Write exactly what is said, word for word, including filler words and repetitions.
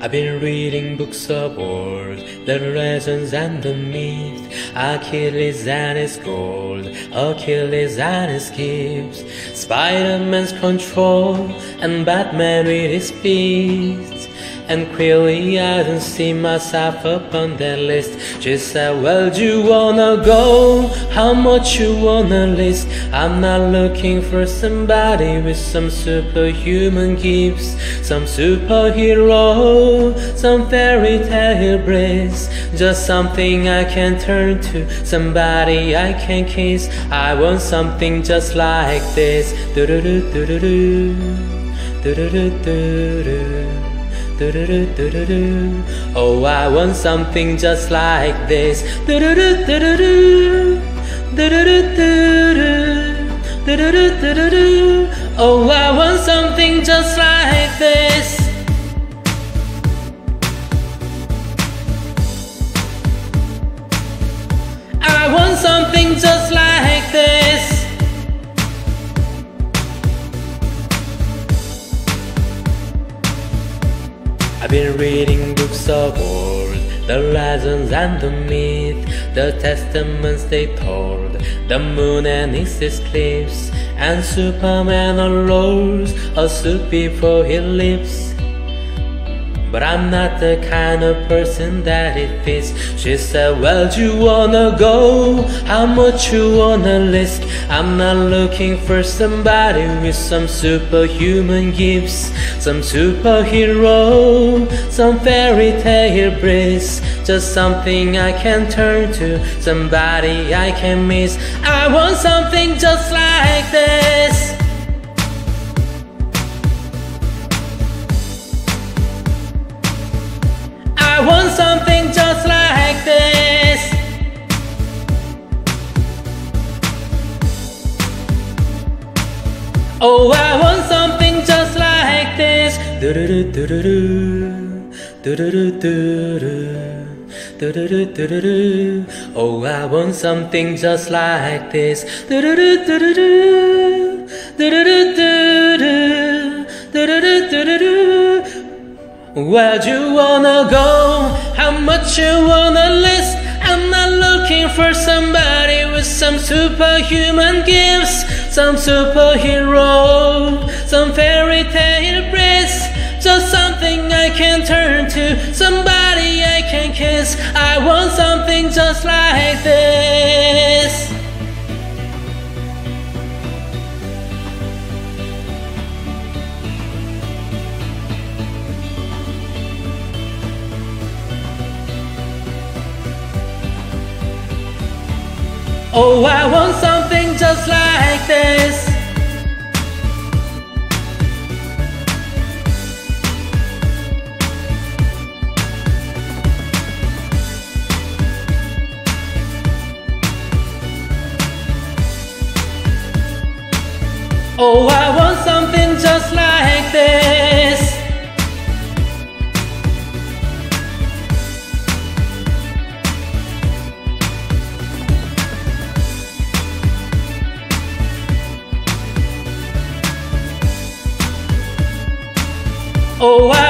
I've been reading books of old, the legends and the myth, Achilles and his gold, Achilles and his gifts, Spider-Man's control, and Batman with his beasts. And clearly I don't see myself upon that list. She said, well, do you wanna go? How much you wanna list? I'm not looking for somebody with some superhuman gifts, some superhero, some fairy tale bliss. Just something I can turn to, somebody I can kiss. I want something just like this. Do-do-do-do-do-do, do-do-do-do-do. Do-do-do-do-do-do. Oh, I want something just like this. Do-do-do-do-do-do. Do-do-do-do-do. Do-do-do-do-do. Oh, I want something just like this. I want something just like this. I've been reading books of old, the legends and the myth, the testaments they told, the moon and its eclipse, and Superman arose a suit before he lives. But I'm not the kind of person that it fits. She said, well, do you wanna go? How much you wanna list? I'm not looking for somebody with some superhuman gifts, some superhero, some fairy tale bliss. Just something I can turn to, somebody I can miss. I want something just like this. I want something just like this. Oh, I want something just like this. Do-do-do-do-do-do. Do-do-do-do-do. Do-do-do-do-do. Oh, I want something just like this. Do-do-do-do-do-do. Do-do-do-do-do. Do-do-do-do-do. Where do you wanna go? How much you wanna list? I'm not looking for somebody with some superhuman gifts, some superhero, some fairy tale bliss. Just something I can turn to, somebody I can kiss. I want something just like this. Oh, I want something just like this. Oh, I want something just like this. Oh, I